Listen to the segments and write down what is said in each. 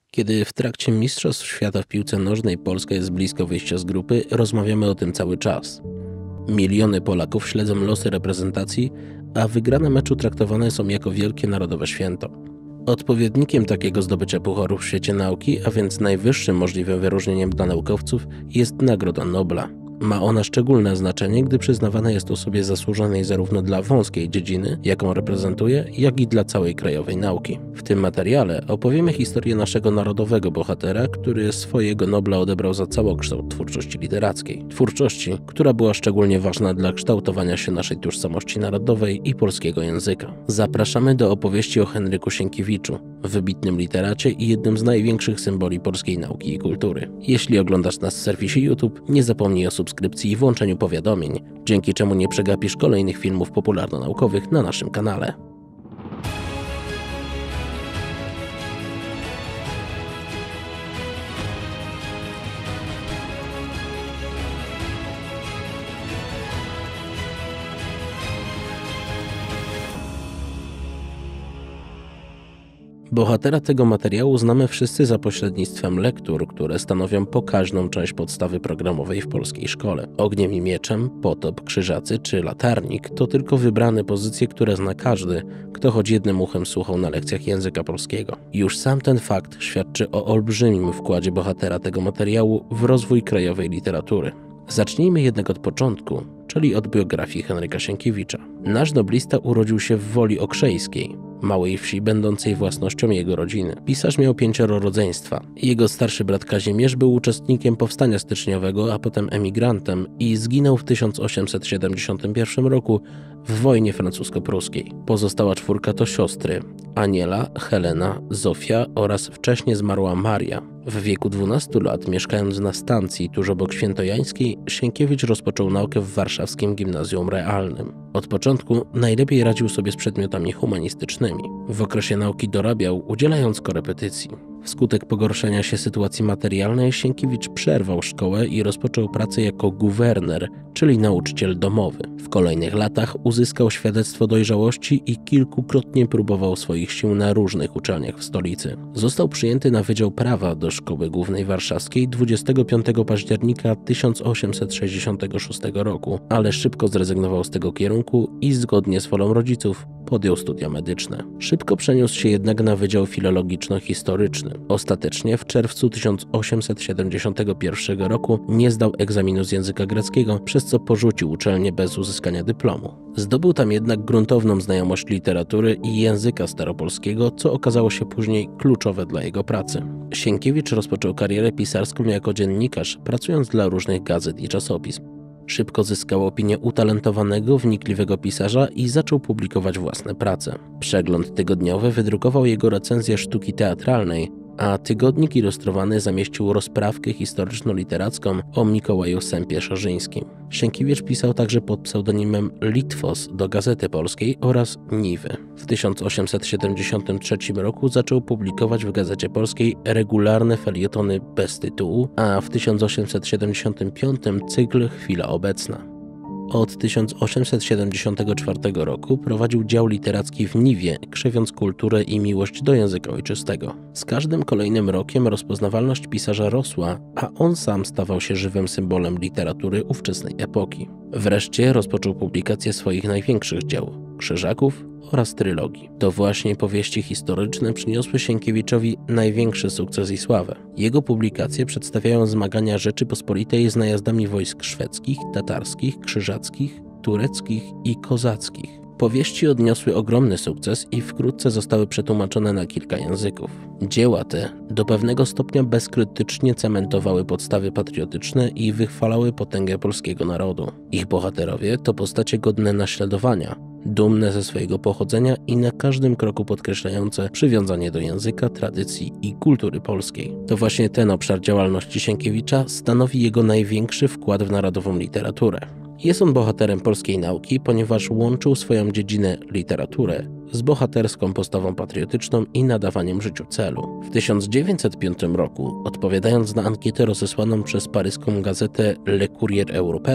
Kiedy w trakcie Mistrzostw Świata w piłce nożnej Polska jest blisko wyjścia z grupy, rozmawiamy o tym cały czas. Miliony Polaków śledzą losy reprezentacji, a wygrane meczu traktowane są jako wielkie narodowe święto. Odpowiednikiem takiego zdobycia pucharu w świecie nauki, a więc najwyższym możliwym wyróżnieniem dla naukowców, jest Nagroda Nobla. Ma ona szczególne znaczenie, gdy przyznawana jest osobie zasłużonej zarówno dla wąskiej dziedziny, jaką reprezentuje, jak i dla całej krajowej nauki. W tym materiale opowiemy historię naszego narodowego bohatera, który swojego Nobla odebrał za całokształt twórczości literackiej. Twórczości, która była szczególnie ważna dla kształtowania się naszej tożsamości narodowej i polskiego języka. Zapraszamy do opowieści o Henryku Sienkiewiczu, wybitnym literacie i jednym z największych symboli polskiej nauki i kultury. Jeśli oglądasz nas w serwisie YouTube, nie zapomnij o subskrypcji i włączeniu powiadomień, dzięki czemu nie przegapisz kolejnych filmów popularno-naukowych na naszym kanale. Bohatera tego materiału znamy wszyscy za pośrednictwem lektur, które stanowią pokaźną część podstawy programowej w polskiej szkole. Ogniem i mieczem, Potop, Krzyżacy czy Latarnik to tylko wybrane pozycje, które zna każdy, kto choć jednym uchem słuchał na lekcjach języka polskiego. Już sam ten fakt świadczy o olbrzymim wkładzie bohatera tego materiału w rozwój krajowej literatury. Zacznijmy jednak od początku, czyli od biografii Henryka Sienkiewicza. Nasz noblista urodził się w Woli Okrzejskiej, małej wsi będącej własnością jego rodziny. Pisarz miał 5 rodzeństwa. Jego starszy brat Kazimierz był uczestnikiem powstania styczniowego, a potem emigrantem i zginął w 1871 roku w wojnie francusko-pruskiej. Pozostała 4 to siostry: Aniela, Helena, Zofia oraz wcześnie zmarła Maria. W wieku 12 lat, mieszkając na stacji tuż obok Świętojańskiej, Sienkiewicz rozpoczął naukę w warszawskim gimnazjum realnym. Od początku najlepiej radził sobie z przedmiotami humanistycznymi. W okresie nauki dorabiał, udzielając korepetycji. Wskutek pogorszenia się sytuacji materialnej Sienkiewicz przerwał szkołę i rozpoczął pracę jako guwerner, czyli nauczyciel domowy. W kolejnych latach uzyskał świadectwo dojrzałości i kilkukrotnie próbował swoich sił na różnych uczelniach w stolicy. Został przyjęty na Wydział Prawa do Szkoły Głównej Warszawskiej 25 października 1866 roku, ale szybko zrezygnował z tego kierunku i zgodnie z wolą rodziców podjął studia medyczne. Szybko przeniósł się jednak na Wydział Filologiczno-Historyczny. Ostatecznie w czerwcu 1871 roku nie zdał egzaminu z języka greckiego, przez co porzucił uczelnię bez uzyskania dyplomu. Zdobył tam jednak gruntowną znajomość literatury i języka staropolskiego, co okazało się później kluczowe dla jego pracy. Sienkiewicz rozpoczął karierę pisarską jako dziennikarz, pracując dla różnych gazet i czasopism. Szybko zyskał opinię utalentowanego, wnikliwego pisarza i zaczął publikować własne prace. Przegląd tygodniowy wydrukował jego recenzję sztuki teatralnej, a tygodnik ilustrowany zamieścił rozprawkę historyczno-literacką o Mikołaju Sępie-Szarzyńskim. Sienkiewicz pisał także pod pseudonimem Litwos do Gazety Polskiej oraz Niwy. W 1873 roku zaczął publikować w Gazecie Polskiej regularne felietony bez tytułu, a w 1875 cykl Chwila Obecna. Od 1874 roku prowadził dział literacki w Niwie, krzewiąc kulturę i miłość do języka ojczystego. Z każdym kolejnym rokiem rozpoznawalność pisarza rosła, a on sam stawał się żywym symbolem literatury ówczesnej epoki. Wreszcie rozpoczął publikację swoich największych dzieł – Krzyżaków oraz trylogii. To właśnie powieści historyczne przyniosły Sienkiewiczowi największy sukces i sławę. Jego publikacje przedstawiają zmagania Rzeczypospolitej z najazdami wojsk szwedzkich, tatarskich, krzyżackich, tureckich i kozackich. Powieści odniosły ogromny sukces i wkrótce zostały przetłumaczone na kilka języków. Dzieła te do pewnego stopnia bezkrytycznie cementowały podstawy patriotyczne i wychwalały potęgę polskiego narodu. Ich bohaterowie to postacie godne naśladowania, dumne ze swojego pochodzenia i na każdym kroku podkreślające przywiązanie do języka, tradycji i kultury polskiej. To właśnie ten obszar działalności Sienkiewicza stanowi jego największy wkład w narodową literaturę. Jest on bohaterem polskiej nauki, ponieważ łączył swoją dziedzinę literaturę z bohaterską postawą patriotyczną i nadawaniem życiu celu. W 1905 roku, odpowiadając na ankietę rozesłaną przez paryską gazetę Le Courrier Européen,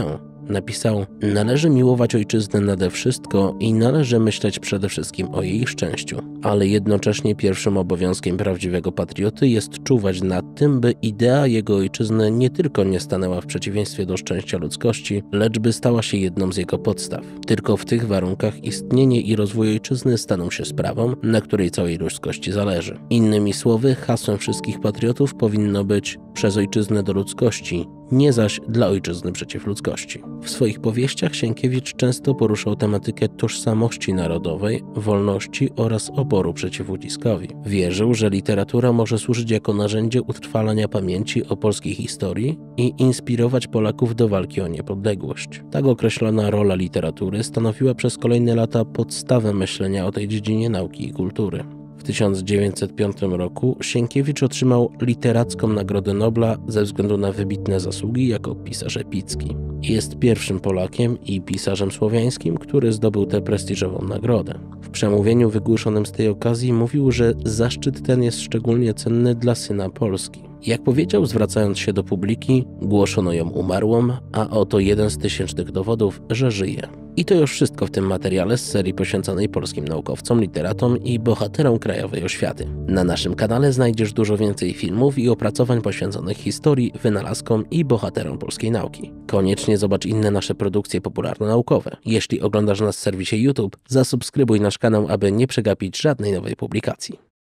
napisał: należy miłować ojczyznę nade wszystko i należy myśleć przede wszystkim o jej szczęściu, ale jednocześnie pierwszym obowiązkiem prawdziwego patrioty jest czuwać nad tym, by idea jego ojczyzny nie tylko nie stanęła w przeciwieństwie do szczęścia ludzkości, lecz by stała się jedną z jego podstaw. Tylko w tych warunkach istnienie i rozwój ojczyzny staną się sprawą, na której całej ludzkości zależy. Innymi słowy, hasłem wszystkich patriotów powinno być: przez ojczyznę do ludzkości, nie zaś dla ojczyzny przeciw ludzkości. W swoich powieściach Sienkiewicz często poruszał tematykę tożsamości narodowej, wolności oraz oporu przeciw uciskowi. Wierzył, że literatura może służyć jako narzędzie utrwalania pamięci o polskiej historii i inspirować Polaków do walki o niepodległość. Tak określona rola literatury stanowiła przez kolejne lata podstawę myślenia o tej dziedzinie nauki i kultury. W 1905 roku Sienkiewicz otrzymał literacką Nagrodę Nobla ze względu na wybitne zasługi jako pisarz epicki. Jest pierwszym Polakiem i pisarzem słowiańskim, który zdobył tę prestiżową nagrodę. W przemówieniu wygłoszonym z tej okazji mówił, że zaszczyt ten jest szczególnie cenny dla syna Polski. Jak powiedział, zwracając się do publiki, głoszono ją umarłą, a oto jeden z tysięcznych dowodów, że żyje. I to już wszystko w tym materiale z serii poświęconej polskim naukowcom, literatom i bohaterom krajowej oświaty. Na naszym kanale znajdziesz dużo więcej filmów i opracowań poświęconych historii, wynalazkom i bohaterom polskiej nauki. Koniecznie zobacz inne nasze produkcje popularno-naukowe. Jeśli oglądasz nas w serwisie YouTube, zasubskrybuj nasz kanał, aby nie przegapić żadnej nowej publikacji.